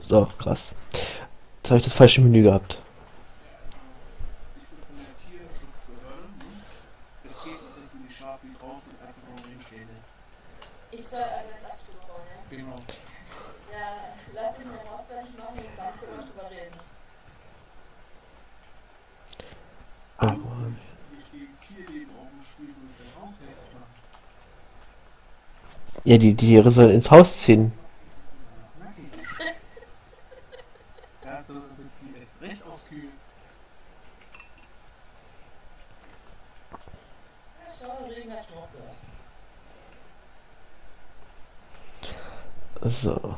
So, krass. Jetzt habe ich das falsche Menü gehabt. Ich bin von der Tierschutzbehörde, ne? Es geht auch, dass du die Schafe, die draußen einfach nur hinstehen lässt. Ich soll also ein Dach drüber bauen, ja? Genau. Ja, lass mich mein Haus fertig machen und dann können wir drüber reden. Oh. Und hier steht Tierleben auf dem Spiel, wo ich dein Haus fertig machen. Ja, die Tiere sollen ins Haus ziehen. Nein. Dazu wird die erst recht auskühlen. Ja, schau, Regen hat schon aufgehört. So.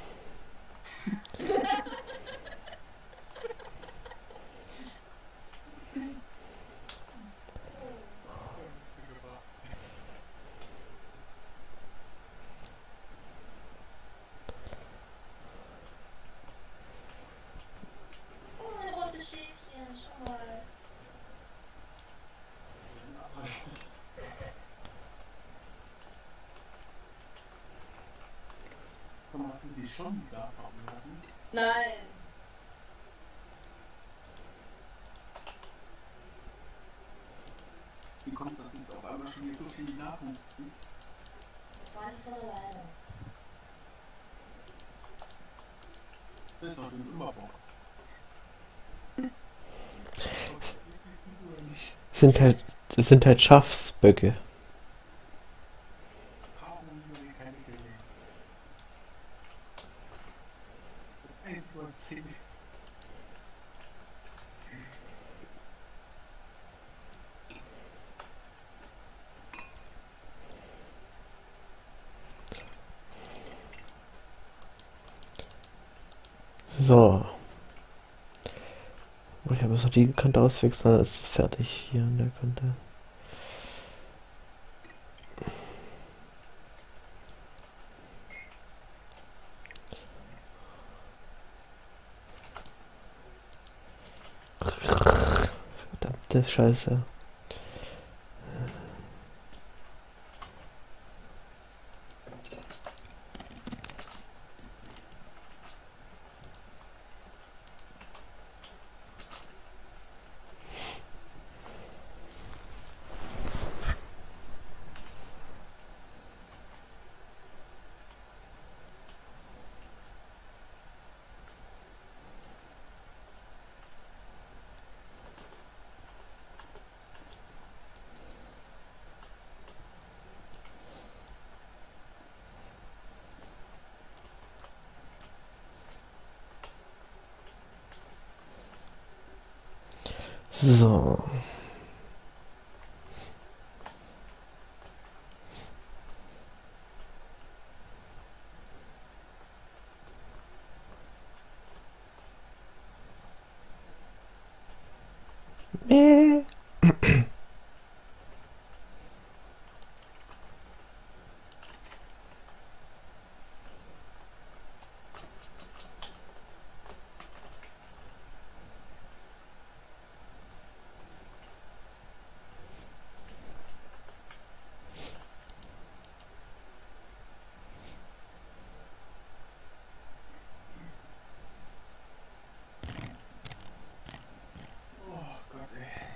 Oh, ein rotes Schäfchen, schau mal. Komm mal, hatten sie schon die Garfarben lassen? Nein. Wie kommt das jetzt auf einmal schon so viel Nachwuchs gibt? War nicht von alleine. Das ist doch schon immer Bock. Oder nicht? Das sind halt Schafsböcke. Warum nur die keine Kinder? Das Einzige, was zählt. So. Oh, ich habe jetzt noch die Kante auswechseln, dann ist es fertig hier an der Kante. Verdammte Scheiße. So. Mäh. Oh Gott, ey.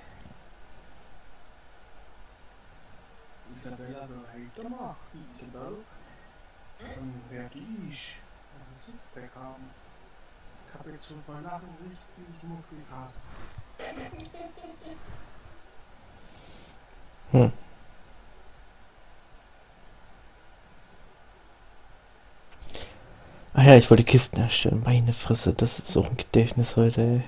Isabella so, hey, doch mal, Isabel. Wer ich? Ein Sixpack haben. Ich habe jetzt schon vor Nacht richtig Muskelkater. Hm. Ach ja, ich wollte Kisten erstellen. Meine Fresse, das ist auch ein Gedächtnis heute, ey.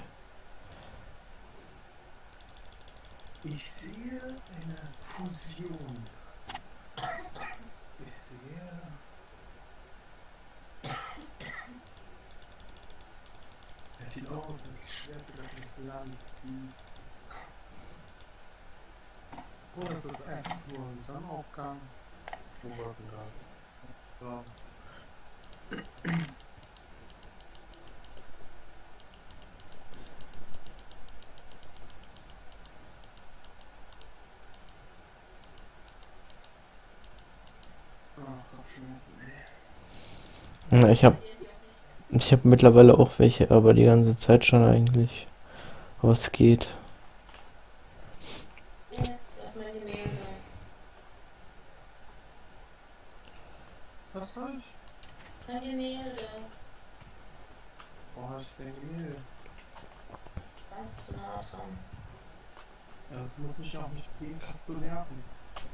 Ich sehe eine Fusion. Ich sehe. Es sieht aus, als schwerte das ins Land zieht. Oder ist das einfach nur ein Sonnenaufgang? Wo wollten gerade? So. Ach, Kopfschmerzen, ey. Ja, ich hab. Ich habe mittlerweile auch welche, aber die ganze Zeit schon eigentlich. Aber es geht. Ja, das ist mein Gemälde. Was soll ich? Mein Gemälde. Wo hast du denn Gemälde? Ganz zu nah dran. Ja, das muss mich auch nicht jeden Tag so nerven.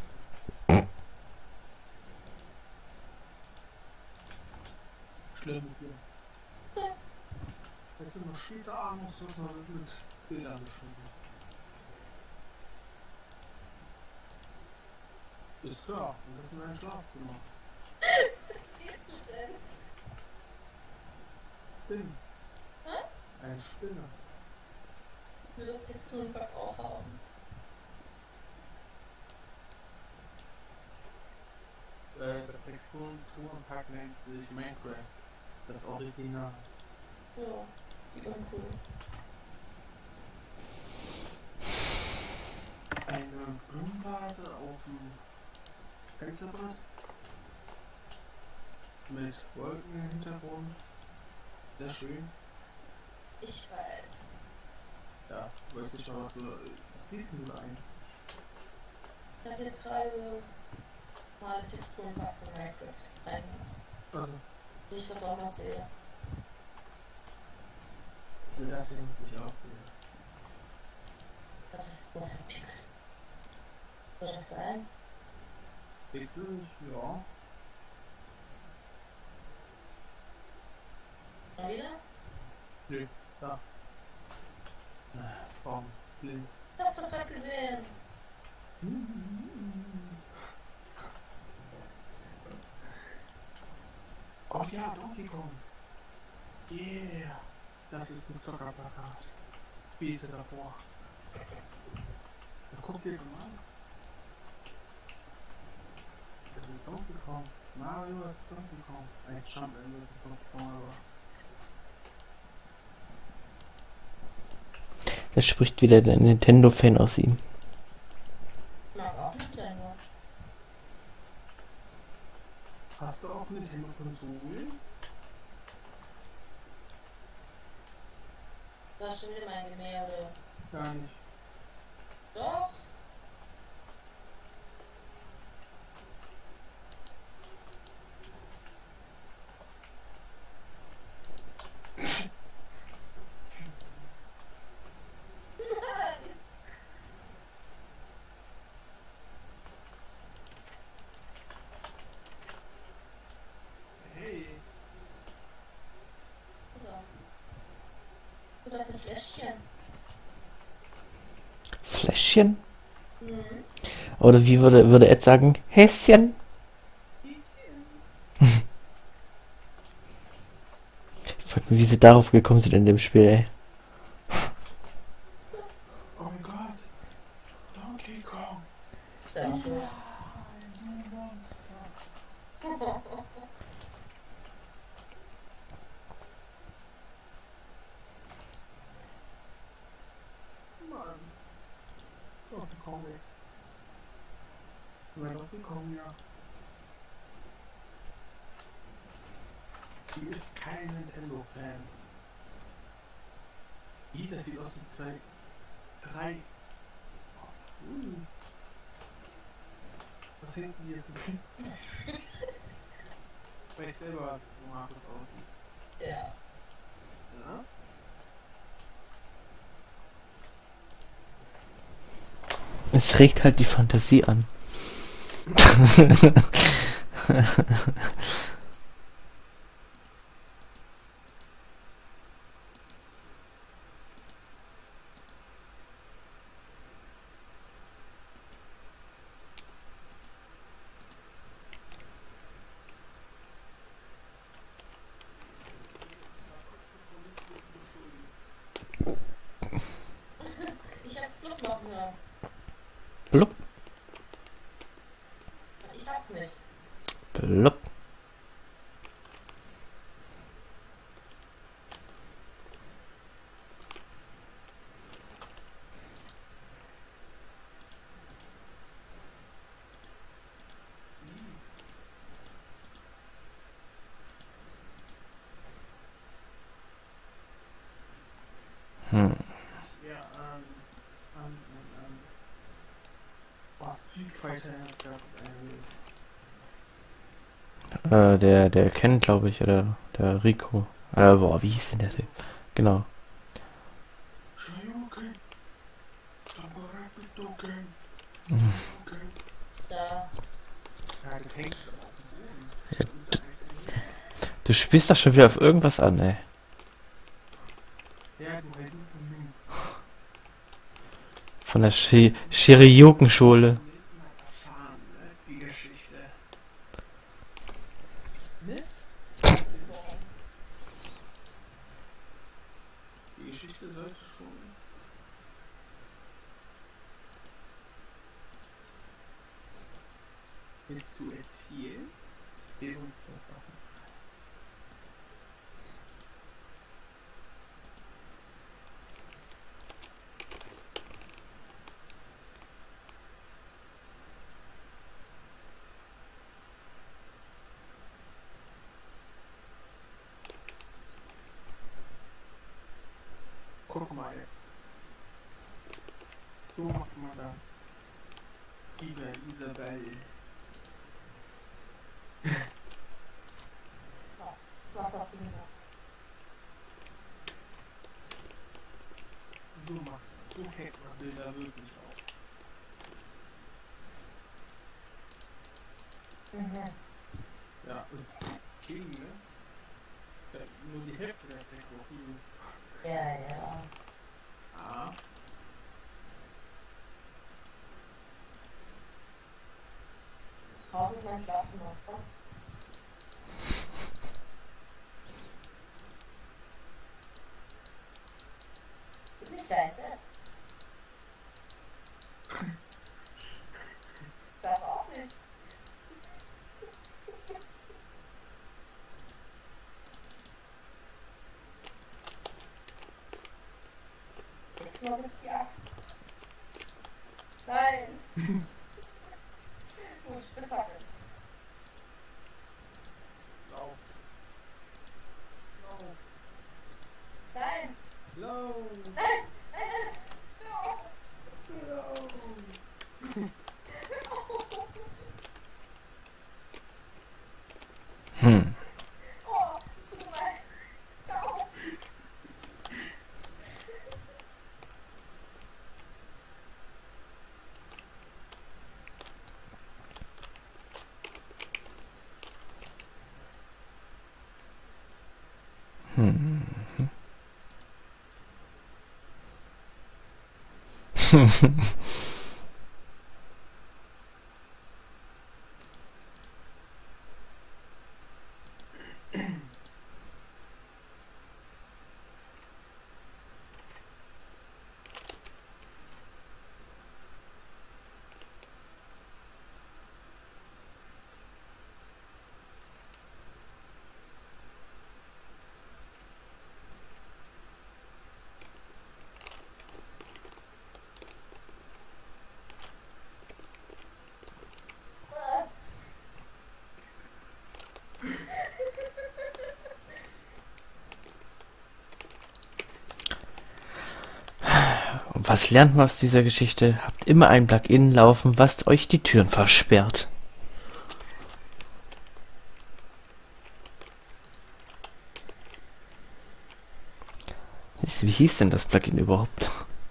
Schlimm mit dir. Weißt du, noch später abends muss man mit Bildern beschüssen. Ist klar, und das ist mein Schlafzimmer. Was siehst du denn? Spinn. Ein Spinner. Ich will das Texturenpack auch haben. Das Texturenpack nennt sich Minecraft. Das Original. So, wie uncool. Eine Blumenvase auf dem Fensterbrett mit Wolken im Hintergrund. Sehr schön. Ich weiß. Ja, weiß nicht schon, was siehst du da eigentlich? Ich habe jetzt gerade das normale Texturenpack von Minecraft reingemacht. Also, Wie ich das auch mal sehe. will das jetzt nicht aussehen. Das muss verpixelt. Soll das sein? Pixel, ja. Mal wieder? Nö, da. Warum? Blind. Ich hab's doch gerade gesehen. Oh ja, Donkey Kong. Yeah. Das ist ein Zockerplakat. Bete davor. Na, guck dir den mal an. Das ist Donkey Kong. Mario ist Donkey Kong. Ein Jump'n'Run ist Donkey Kong, aber... Da spricht wieder der Nintendo-Fan aus ihm. Ich mag auch Nintendo. Hast du auch Nintendo-Konsolen? Da ist schon wieder mein Gemälde. Gar nicht. Doch. Hey. Oder ein Fläschchen. Fläschchen? Mhm. Oder wie würde Ed sagen? Häschen? Ich frag mich, wie sie darauf gekommen sind in dem Spiel, ey. Oh mein Gott. Donkey Kong. Ja. Du Monster. Mann. Donkey Kong weg. Mein Donkey Kong, ja. Die ist kein Nintendo-Fan. Wie, das sieht aus wie 3. Was hängt die hier drin? Weiß selber, was gemacht das aussieht. Ja. Ja? Es regt halt die Fantasie an. Ich hab's Glück machen hören. Blub, Ich hab's nicht. blub. Hm. Ja, was Street Fighter gab es Der kennt, glaube ich, oder der Rico. Boah, wie hieß denn der Typ? Genau. Shoryuken, Samurai-Budokan, Mhm. Shoryuken. Ja. Ja, das hängt doch auf dem Boden. Ja, Das ist halt ein Du spielst doch schon wieder auf irgendwas an, ey. Ja, du halt nicht von mir. Von der Shiriyuken-Schule. Mal erfahren, ne? Die Geschichte. Ne? Die Geschichte sollte schon. Willst du erzählen? Erzähl uns das doch. Guck mal jetzt. So macht man das. Liebe Isabel. Was hast du gesagt? So hängt man Bilder wirklich auf. Mhm. Ja, King, ne? Ja, nur die Hälfte der Technologie. Ja. Ah. Haus ist mein Schlafzimmer. Ist nicht dein Bett. Das auch nicht. Nächstes Mal wird's die Axt. Nein. Gut, Spitzhacke. Lauf. Lauf. Nein. Lauf. Nein. Nein. Lauf. Hm. Oh, es tut mir leid. Au. Hm. Und was lernt man aus dieser Geschichte? Habt immer ein Plugin laufen, was euch die Türen versperrt. Wie hieß denn das Plugin überhaupt?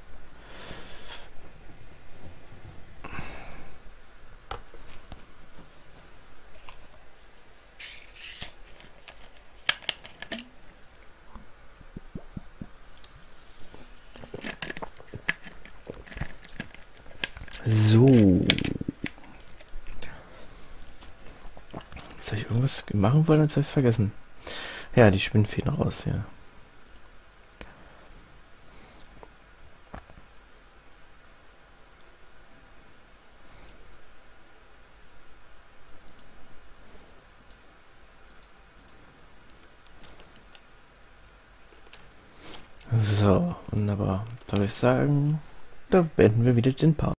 So. Soll ich irgendwas machen wollen, als habe ich es vergessen? Ja, die Spinnfäden raus, ja. So, wunderbar. Soll ich sagen, da beenden wir wieder den Part.